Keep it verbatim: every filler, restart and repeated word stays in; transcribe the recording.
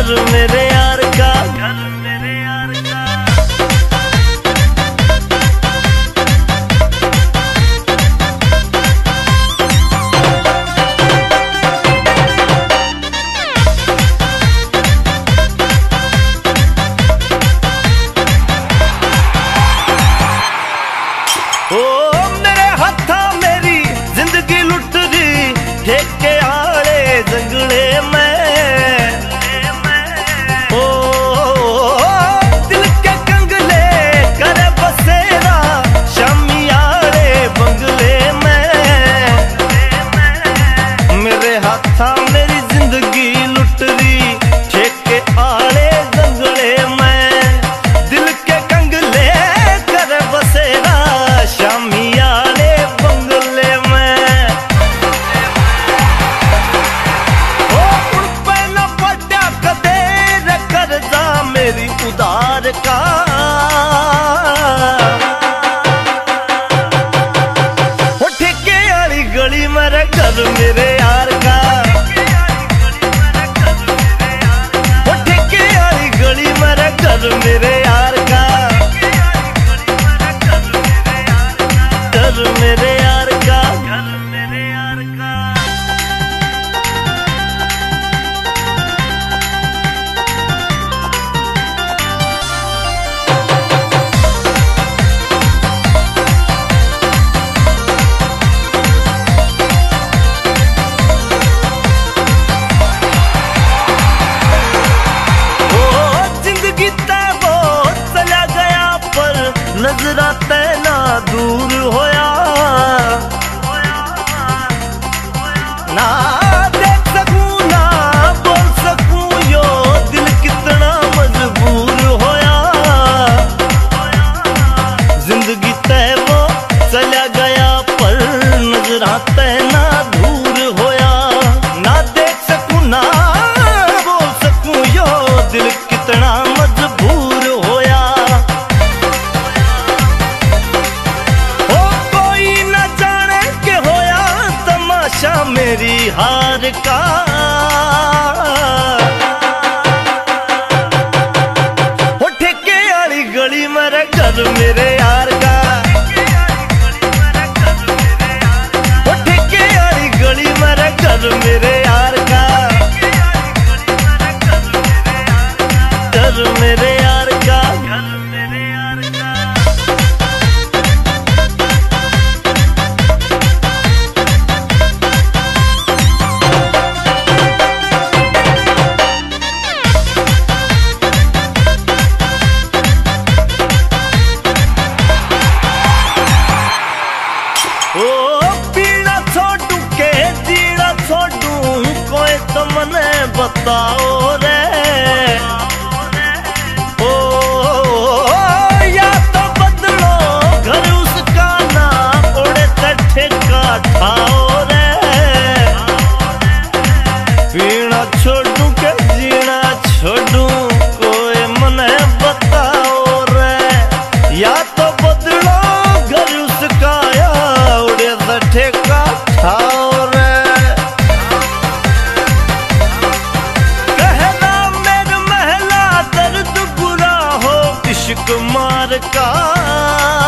घर मेरे यार का, घर मेरे यार का। ओ मेरे हत्था मेरी जिंदगी लुट दी, ठेके आले जंगले में। ओ दिल के कंगले करे बसेरा, शामी आले बंगले में। मेरे हत्था मेरी जिंदगी लुट दी, ठेके आले जंगले में। दिल के कंगले करे बसेरा, शामी आले बंगले में। ओ उन पे न पड़ा कदे करजा मेरी उधार का। ओ ठेके आली गली मेरे घर मेरे यार का। ओ ठेके आली गली मेरे घर मेरे यार का, घर मेरे यार का, घर मेरे यार का। ओ जिंदगी तय वो चला गया, पर नजरा तैना दूर होया। ना देख सकूं ना बोल सकूं, यो दिल कितना मजबूर होया। जिंदगी तय वो चला गया, पर नजरा तैना दूर होया। ना देख सकूं ना बोल सकूं, यो दिल कितना मजबूर होया। ओ कोई न जाने के होया तमाशा मेरी हार का। ओ ठेके आली गली मेरे घर मेरे यार का। ओ ठेके आली गली मेरे घर मेरे यार का, घर मेरे यार का, घर मेरे यार का। ओ पीना छोड़ू के जीना छोड़ू, कोई तो मने बताओ रे। ओ या तो बदलो घर उसका ना, ओढ़े तठे का ठाओ रे। पीना छोड़ू के जीना छोड़ू, कोई मने बताओ रे। या तो बदलो घर उसका, या उड़े तठे का ठाओ रे। कहना मेरे महला दर्द बुरा हो, इश्क मार का।